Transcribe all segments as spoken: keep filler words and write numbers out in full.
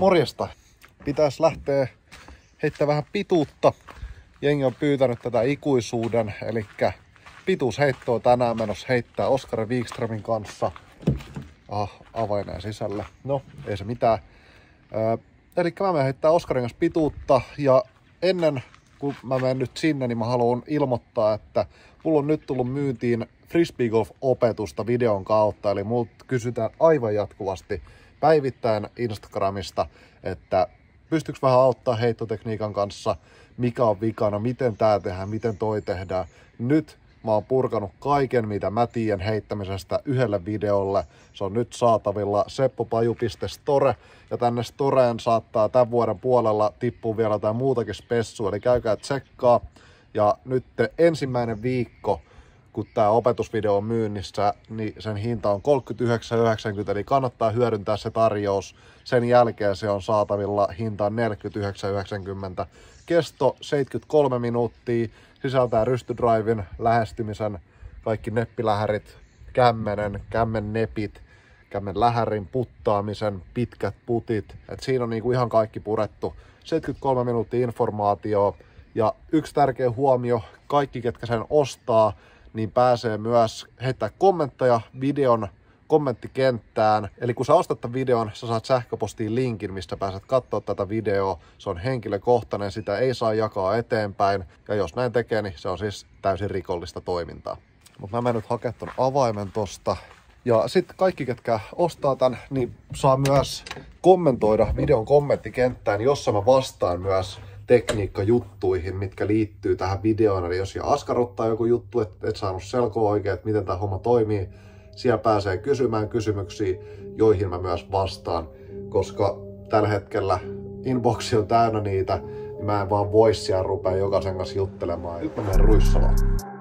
Morjesta. Pitäisi lähteä heittämään vähän pituutta. Jengi on pyytänyt tätä ikuisuuden, eli pituusheittoa tänään menossa heittää Oskari Wikströmin kanssa. Ah, avaineen sisälle. No, ei se mitään. Öö, eli mä menen heittää Oskarin kanssa pituutta ja ennen kun mä menen nyt sinne, niin mä haluan ilmoittaa, että mulla on nyt tullut myyntiin Frisbee Golf-opetusta videon kautta, eli multa kysytään aivan jatkuvasti päivittäin Instagramista, että pystyykö vähän auttaa heittotekniikan kanssa, mikä on vikana, miten tää tehdään, miten toi tehdään. Nyt mä oon purkanut kaiken, mitä mä tiedän heittämisestä yhdelle videolle. Se on nyt saatavilla seppopaju piste store, ja tänne storeen saattaa tämän vuoden puolella tippua vielä jotain muutakin spessua, eli käykää tsekkaa. Ja nyt ensimmäinen viikko, kun tämä opetusvideo on myynnissä, niin sen hinta on kolmekymmentäyhdeksän yhdeksänkymmentä, eli kannattaa hyödyntää se tarjous. Sen jälkeen se on saatavilla hintaan neljäkymmentäyhdeksän yhdeksänkymmentä. Kesto seitsemänkymmentäkolme minuuttia, sisältää rystydriven, lähestymisen, kaikki neppilähärit, kämmenen, kämmen nepit, kämmen lähärin puttaamisen, pitkät putit. Et siinä on niinku ihan kaikki purettu. seitsemänkymmentäkolme minuuttia informaatio. Ja yksi tärkeä huomio, kaikki ketkä sen ostaa, niin pääsee myös heittää kommentteja videon kommenttikenttään. Eli kun sä ostat tämän videon, sä saat sähköpostiin linkin, mistä pääset katsoa tätä videoa. Se on henkilökohtainen, sitä ei saa jakaa eteenpäin. Ja jos näin tekee, niin se on siis täysin rikollista toimintaa. Mutta mä menen nyt hakemaan ton avaimen tosta. Ja sitten kaikki, ketkä ostaa tän, niin saa myös kommentoida videon kommenttikenttään, jossa mä vastaan myös tekniikkajuttuihin, mitkä liittyy tähän videoon. Eli jos askarruttaa joku juttu, että et saanut selkoa oikein, että miten tämä homma toimii, siellä pääsee kysymään kysymyksiä, joihin mä myös vastaan. Koska tällä hetkellä inboxi on täynnä niitä, niin mä en vaan voi siellä rupea jokaisen kanssa juttelemaan. Nyt mä menen Ruissalaan.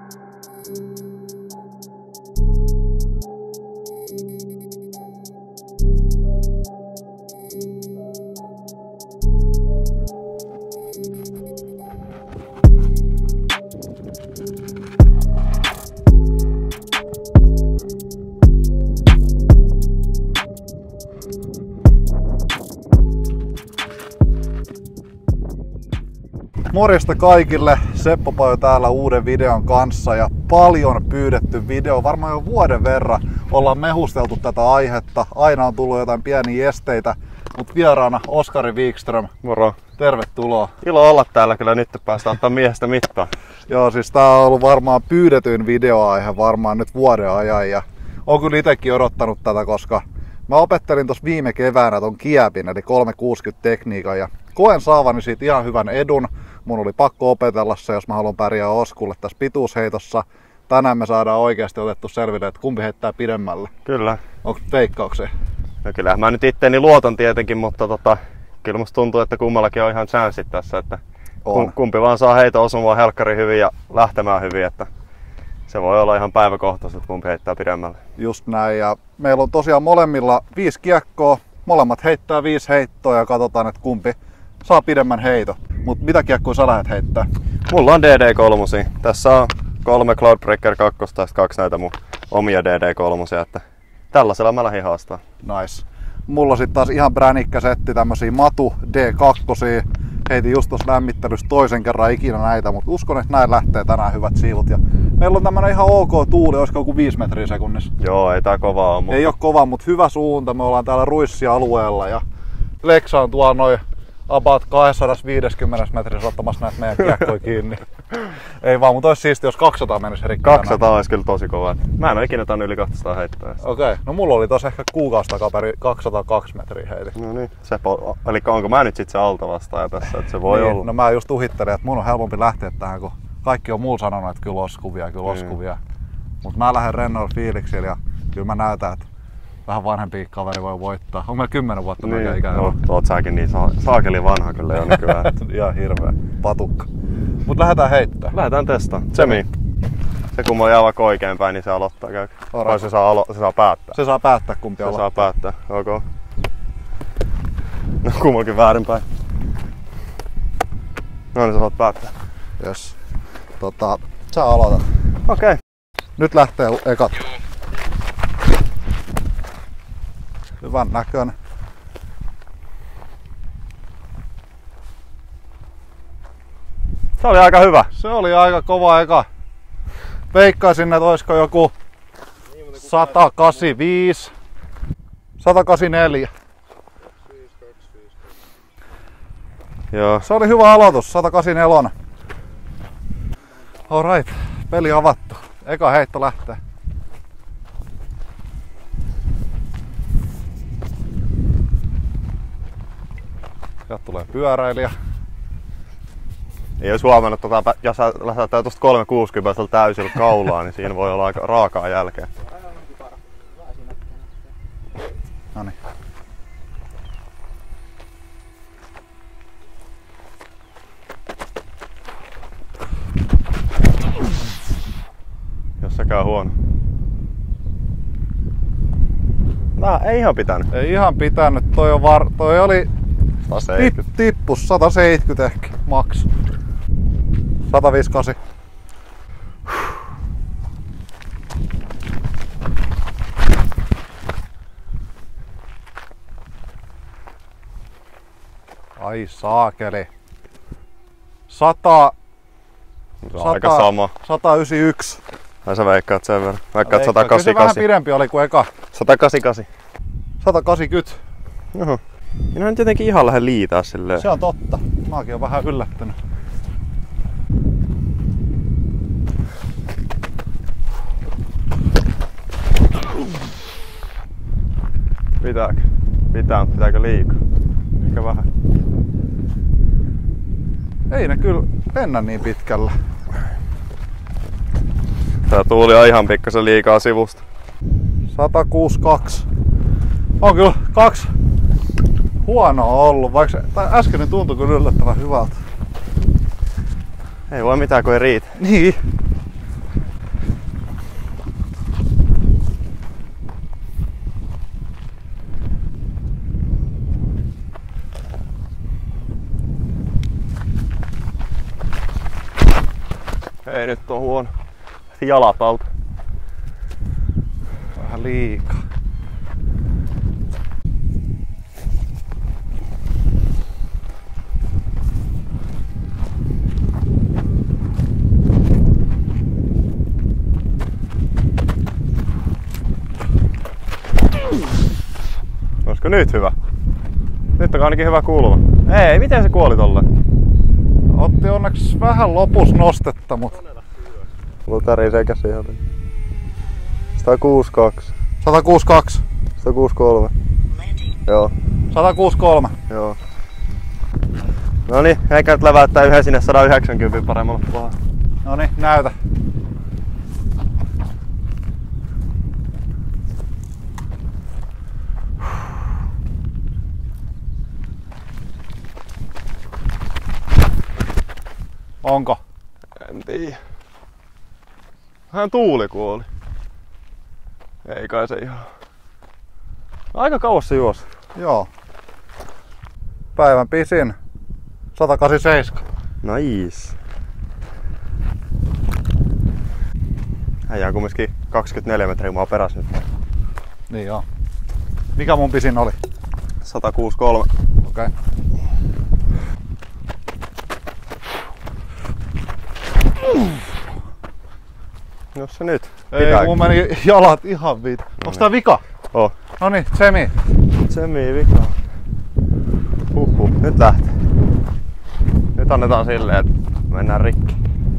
Morjesta kaikille, Seppo Paju täällä uuden videon kanssa ja paljon pyydetty video, varmaan jo vuoden verran ollaan mehusteltu tätä aihetta, aina on tullut jotain pieniä esteitä, mutta vieraana Oskari Wikström. Moro. Tervetuloa. Ilo olla täällä, kyllä nyt päästään ottaa miehestä mittaa. Joo, siis tää on ollut varmaan pyydetyin videoaihe varmaan nyt vuoden ajan ja oon kyllä itekin odottanut tätä, koska mä opettelin tuossa viime keväänä ton kiepin eli kolmesataakuusikymmentä tekniikan ja koen saavani siitä ihan hyvän edun. Mun oli pakko opetella se, jos mä haluan pärjää Oskulle tässä pituusheitossa. Tänään me saadaan oikeasti otettu selville, että kumpi heittää pidemmälle. Kyllä. Onko veikkauksia? No kyllähän mä nyt itteeni luotan tietenkin, mutta tota, kyllä musta tuntuu, että kummallakin on ihan chanssit tässä. Että on. Kumpi vaan saa heito osumaan helkkari hyvin ja lähtemään hyvin. Että se voi olla ihan päiväkohtaisesti, että kumpi heittää pidemmälle. Just näin. Ja meillä on tosiaan molemmilla viisi kiekkoa. Molemmat heittää viisi heittoa ja katsotaan, että kumpi saa pidemmän heiton. Mut mitä kiekkoja sä lähdet heittää? Mulla on D D kolme. Tässä on kolme Cloudbreaker kaksi ja kaksi näitä mun omia D D kolme. Että tällaisella mä lähdin haastaa. Nice. Mulla on sit taas ihan bränikkä setti tämmösiä Matu D kaksi. Heitin just tossa lämmittelyssä toisen kerran ikinä näitä, mutta uskon, että näin lähtee tänään hyvät siivut. Ja meillä on tämmönen ihan ok tuuli, olisiko joku viisi metriä sekunnissa. Joo, ei tää kovaa ole. Mutta... Ei oo kova, mutta hyvä suunta. Me ollaan täällä Ruissi-alueella ja Leksa on tuolla noin about kaksisataaviisikymmentä metrissä ottamassa näitä meidän kiekkoja kiinni. Ei vaan, mutta olisi siistiä, jos kaksisataa menisi rikki. kaksisataa olisi kyllä tosi kova. Mä en ole ikinä tannut yli kaksisataa heittää. Okei, okay. No mulla oli tossa ehkä kuukausi takaperi kaksisataakaksi metriä heitin. No niin, se po- eli onko mä nyt sit se alta vastaaja tässä, että se voi niin, olla? No mä just uhittelin, että mun on helpompi lähteä tähän, kun kaikki on mulla sanonut, että kyllä oskuvia, kyllä oskuvia. Mut mä lähden rennoilla fiiliksillä ja kyllä mä näytän, että vähän vanhempi kaveri voi voittaa. On meillä kymmenen vuotta niin, meidän ikäinen. No, oot säkin niin sa- saakeli vanha kyllä jo nykyään. Ihan hirveä patukka. Mut lähdetään heittää. Lähdetään testaan. Semi. Se kun mulla jää vaikka oikein päin, niin se aloittaa käy. Vai se saa, alo- se saa päättää? Se saa päättää kumpi se aloittaa. Se saa päättää, ok. No kummallakin väärinpäin. No niin, sä saat päättää. Jes. Tota, sä aloitat. Okei. Okay. Nyt lähtee ekat. Hyvän näköinen. Se oli aika hyvä. Se oli aika kova eka. Veikkaisin, että olisiko joku sata kahdeksankymmentäviisi, sata kahdeksankymmentäneljä. Joo. Se oli hyvä aloitus, sata kahdeksankymmentäneljä. Alright, peli avattu. Eka heitto lähtee. Sieltä tulee pyöräilijä. Ei jos huomannut, tota, jos lähdetään tuosta kolmesataakuusikymmentä täysillä kaulaa, niin siinä voi olla aika raakaa jälkeen. Noniin. Jos se käy huono. Nää ei ihan pitänyt. Ei ihan pitänyt, toi, on var... toi oli tip, tippus sata seitsemänkymmentä ehkä maks. sata viisikymmentäkahdeksan. Ai saakeli. Sata... Se on aika sama. sata yhdeksänkymmentäyksi. Ai sä veikkaat sen verran. Veikkaat sata Kyllä se kahdeksankymmentäkahdeksan. vähän pidempi oli kuin eka. sata kahdeksankymmentäkahdeksan. sata kahdeksankymmentä. Oho. Minä en tietenkin ihan lähde liitaa silleen. Se on totta. Mäkin on vähän yllättynyt. Pitääkö? Pitää, pitääkö liikaa? Ehkä vähän. Ei ne kyllä mennä niin pitkällä. Tää tuuli on ihan pikkasen liikaa sivusta. sata kuusikymmentäkaksi. On kyllä kaksi huonoa ollut, vaikka äskeinen tuntui kyllä yllättävän hyvältä. Ei voi mitään, kun ei riitä. Niin. Ei nyt on huono. Jalat alta. Vähän liikaa. Olisiko nyt hyvä? Nyt on ainakin hyvä kuuluva. Ei, miten se kuoli tolleen? Otti onneksi vähän lopus nostetta, mutta... Lutari sekä siihen. sata kuusikymmentäkaksi. sata kuusikymmentäkaksi. sata kuusikymmentäkolme. Joo. sata kuusikymmentäkolme. Joo. Noniin, eikä nyt läväyttää yhden sinne sata yhdeksänkymmentä paremmalle puolelle. Noniin, näytä. Onko? En tiedä. Vähän tuuli kuoli. Ei kai se ihan. Aika kauas se juosi. Joo. Päivän pisin. sata kahdeksankymmentäseitsemän. Nice. Äijä on kumminkin kaksikymmentäneljä metriä mua peräs nyt. Niin joo. Mikä mun pisin oli? sata kuusikymmentäkolme. Okei. Okay. Jos se nyt. Ei, pitää. mun meni jalat ihan viit. Onks tää vika? Oh. Noniin, semi. Semi vika. Huhhuh, nyt lähtee. Nyt annetaan silleen, että mennään rikki.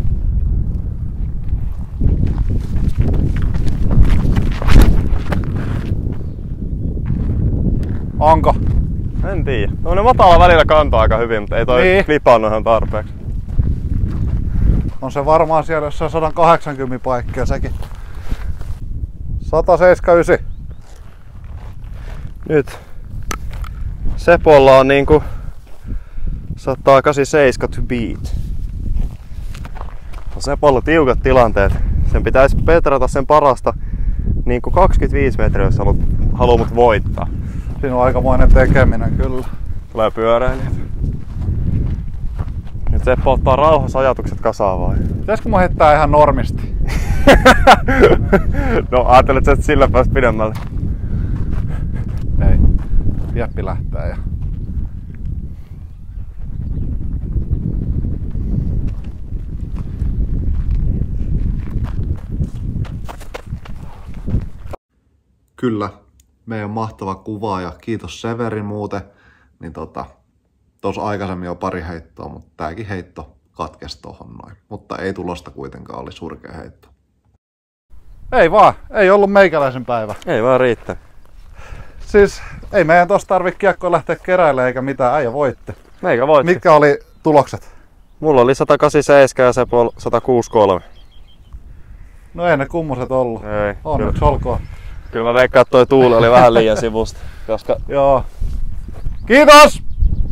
Onko? En tiedä. No ne matala välillä kantaa aika hyvin, mutta ei toi niin. Klipannut ihan tarpeeksi. On se varmaan siellä jossain sata kahdeksankymmentä paikkaa sekin. sata seitsemänkymmentäyhdeksän. Nyt Sepolla on niinku sata kahdeksankymmentäseitsemän to beat. On Sepolla tiukat tilanteet. Sen pitäisi petrata sen parasta niinku kaksikymmentäviisi metriä, jos haluat, haluat mut voittaa. Siinä on aikamoinen tekeminen kyllä. Tulee pyöräilijät. Nyt Seppo ottaa rauhassa ajatukset kasaan vai? Pitäisikö mun heittää ihan normisti? No ajattelet sä, että sillä pääst pidemmälle? Ei. Jeppi lähtee ja... Kyllä, meidän mahtava kuvaaja. Kiitos Severi muuten. Niin tota, tuossa aikaisemmin jo pari heittoa, mutta tääkin heitto katkesi tohon noin. Mutta ei tulosta kuitenkaan, oli surkea heitto. Ei vaan, ei ollut meikäläisen päivä. Ei vaan riittää. Siis ei meidän tosta tarvitse kiekkoa lähteä keräilemään eikä mitään, äijä voitti. Meikä voitti. Mitkä oli tulokset? Mulla oli sata kahdeksankymmentäseitsemän ja Sepol sata kuusikymmentäkolme. No ei ne kummoset ollut. Ei. Onneksi Kyllä. olkoon. Kyllä mä veikkaan, että toi tuuli oli vähän liian sivusta. Koska... Joo. Kiitos!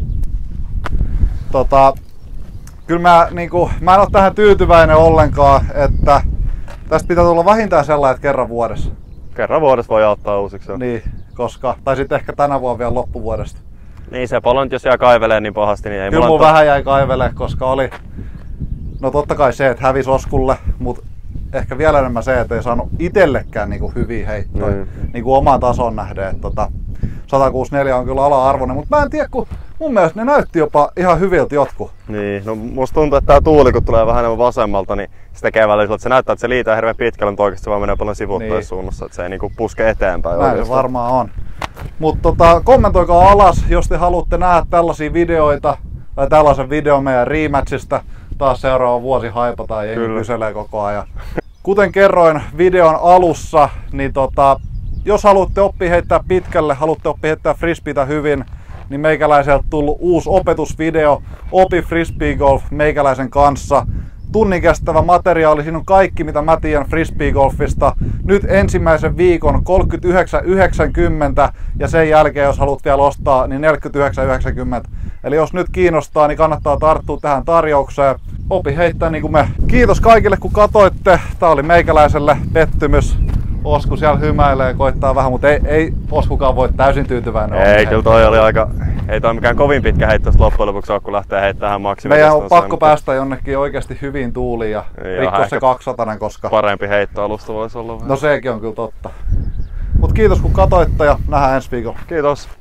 Tota, kyllä mä, niinku, mä en oo tähän tyytyväinen ollenkaan, että tästä pitää tulla vähintään sellainen, että kerran vuodessa. Kerran vuodessa voi auttaa uusiksi. Niin, koska, tai sitten ehkä tänä vuonna vielä loppuvuodesta. Niin Sepol nyt jos jää kaivelee niin pahasti, niin ei Kyllä mulla... mun vähän jäi kaivele, koska oli, no totta kai se, että hävisi Oskulle, mutta ehkä vielä enemmän se, että ei saanut itsellekään niinku hyviä heittoja, mm. niinku omaan tason nähden. Että tota, sata kuusikymmentäneljä on kyllä ala-arvoinen, mutta mä en tiedä, kun mun mielestä ne näytti jopa ihan hyviltä jotkut. Niin, no musta tuntuu, että tää tuuli kun tulee vähän enemmän vasemmalta, niin se tekee välillä, että se näyttää, että se liitää hirveän pitkälle, mutta oikeesti se vaan menee paljon sivuuttaissuunnassa, niin. Että se ei niinku puske eteenpäin. Näin oikeastaan. Se varmaan on. Mutta tota, kommentoikaa alas, jos te haluatte nähdä tällaisia videoita tai tällaisen videon meidän rematchista. Taas seuraava vuosi haipataan ja jengi kyselee koko ajan. Kuten kerroin videon alussa, niin tota, jos haluatte oppia heittää pitkälle, haluatte oppia heittää frisbeetä hyvin, niin meikäläiseltä tullut uusi opetusvideo, Opi Frisbee Golf meikäläisen kanssa. Tunnin kestävä materiaali, siinä on kaikki mitä mä tiedän frisbeegolfista. Nyt ensimmäisen viikon kolmekymmentäyhdeksän yhdeksänkymmentä ja sen jälkeen jos haluat vielä ostaa, niin neljäkymmentäyhdeksän yhdeksänkymmentä. Eli jos nyt kiinnostaa, niin kannattaa tarttua tähän tarjoukseen. Opi heittää niin kuin me. Kiitos kaikille kun katoitte. Tää oli meikäläiselle pettymys. Osku siellä hymäilee ja koittaa vähän, mutta ei, ei Oskukaan voi täysin tyytyväinen. Ei, kyllä toi oli aika, ei toi mikään kovin pitkä heitto loppujen lopuksi ole, kun lähtee heittämään maksimitastansa. Meidän on pakko mutta... päästä jonnekin oikeasti hyviin tuuliin ja rikkoa se kaksisataa, koska... Parempi heittoalusta voisi olla vähän. No sekin on kyllä totta. Mut kiitos kun katoitte ja nähdään ensi viikolla. Kiitos.